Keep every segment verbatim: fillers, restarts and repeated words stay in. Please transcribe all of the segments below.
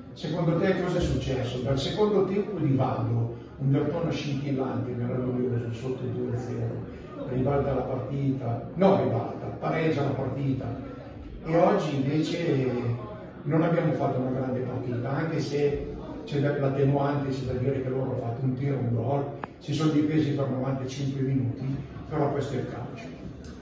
secondo te cosa è successo? Dal secondo tempo di Valdo, un Dertona scintillante, meraviglioso, sotto il due a zero, ribalta la partita, no ribalta, pareggia la partita, e oggi invece non abbiamo fatto una grande partita, anche se c'è l'attenuante, c'è da dire che loro hanno fatto un tiro, un gol, si sono difesi per novantacinque minuti, però questo è il calcio.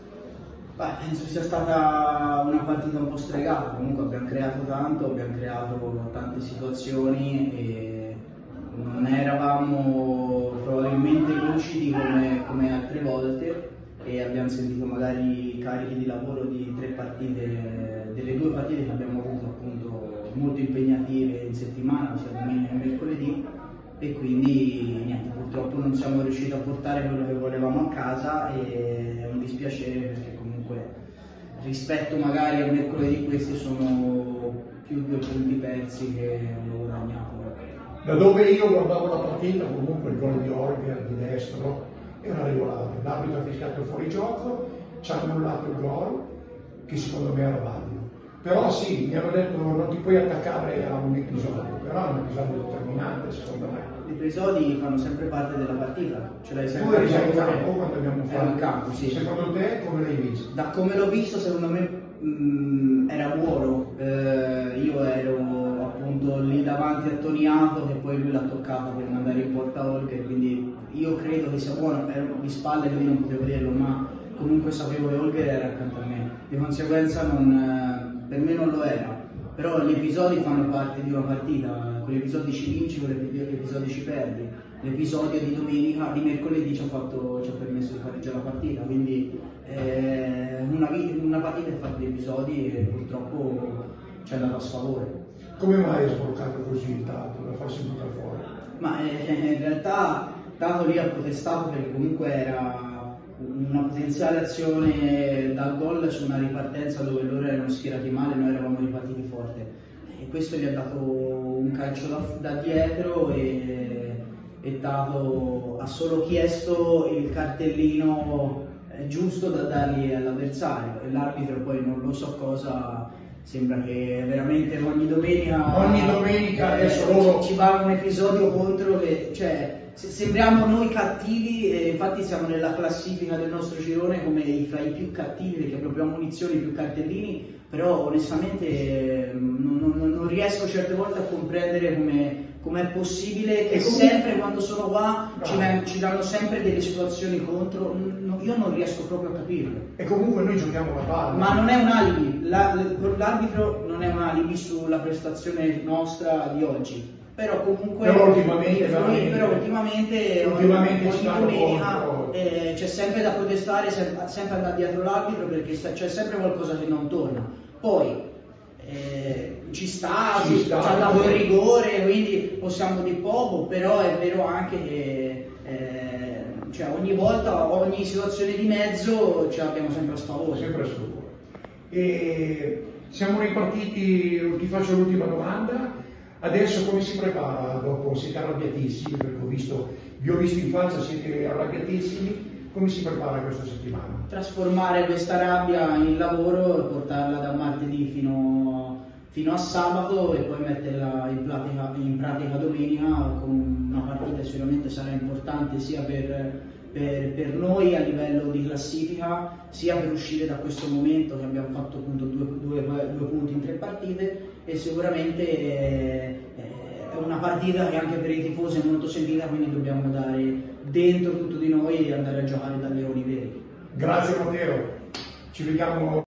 Beh, penso sia stata una partita un po' stregata, comunque abbiamo creato tanto, abbiamo creato tante situazioni e non eravamo probabilmente lucidi come, come altre volte, e abbiamo sentito magari carichi di lavoro di tre partite, delle due partite che abbiamo avuto appunto molto impegnative in settimana, sia domenica che mercoledì, e quindi niente, purtroppo non siamo riusciti a portare quello che volevamo a casa, e è un dispiacere perché comunque rispetto magari al mercoledì questi sono più due punti persi che hanno guadagnato. Da dove io guardavo la partita, comunque il gol di Holger di destro era regolare, l'arbitro ha fischiato fuori gioco, ci ha annullato il gol che secondo me era valido. Però sì, mi hanno detto non ti puoi attaccare a un episodio, però è un episodio determinante secondo me. Gli episodi fanno sempre parte della partita, ce l'hai sempre. Tu eri già in campo quando abbiamo fatto. Ero in campo, sì. Secondo te come l'hai visto? Da come l'ho visto, secondo me mh, era buono. Eh, io ero appunto lì davanti a Toniato, che poi lui l'ha toccata per mandare in porta Holger, quindi io credo che sia buono. Ero di spalle, quindi non potevo vederlo, ma comunque sapevo che Holger era accanto a me. Di conseguenza non, per me non lo era. Però gli episodi fanno parte di una partita, con gli episodi ci vinci, con gli episodi ci perdi. L'episodio di domenica, di mercoledì ci ha, fatto, ci ha permesso di pareggiare la partita, quindi eh, una, una partita è fatta di episodi e purtroppo ci è andato a sfavore. Come mai hai sbloccato così il Tato da farsi buttare fuori? Ma eh, in realtà Tato lì ha protestato perché comunque era una potenziale azione dal gol su una ripartenza dove loro erano schierati male e noi eravamo ripartiti forte, e questo gli ha dato un calcio da, da dietro, e, e Tato ha solo chiesto il cartellino giusto da dargli all'avversario, e l'arbitro poi non lo so cosa, sembra che veramente ogni domenica ogni domenica eh, adesso loro... ci, ci va un episodio contro che, cioè, sembriamo noi cattivi, e infatti siamo nella classifica del nostro girone come i, fra i più cattivi, perché proprio a munizioni, più cartellini, però onestamente non, non, non riesco certe volte a comprendere come com'è possibile che comunque, sempre quando sono qua no. ci, ci danno sempre delle situazioni contro, no, io non riesco proprio a capirlo. E comunque noi giochiamo la palla. Ma non è un alibi, l'arbitro non è un alibi sulla prestazione nostra di oggi. Però comunque però ultimamente, però ultimamente, ultimamente ogni domenica eh, c'è sempre da protestare, sempre, sempre andare dietro l'arbitro, perché c'è sempre qualcosa che non torna. Poi eh, ci sta, ci, ci ha dato il rigore, quindi possiamo dire poco, però è vero anche che eh, cioè ogni volta, ogni situazione di mezzo ce l'abbiamo sempre a sfavore. Sempre a sfavore. E siamo ripartiti, ti faccio l'ultima domanda. Adesso come si prepara? Dopo siete arrabbiatissimi, perché ho visto, vi ho visto in faccia, siete arrabbiatissimi, come si prepara questa settimana? Trasformare questa rabbia in lavoro e portarla da martedì fino, fino a sabato, e poi metterla in pratica, in pratica domenica, con una partita che sicuramente sarà importante sia per, per, per noi a livello di classifica, sia per uscire da questo momento che abbiamo fatto appunto due, due, due punti in tre partite, e sicuramente eh, è una partita che anche per i tifosi è molto sentita, quindi dobbiamo dare dentro tutto di noi e andare a giocare da leoni veri. Grazie Matteo, ci vediamo.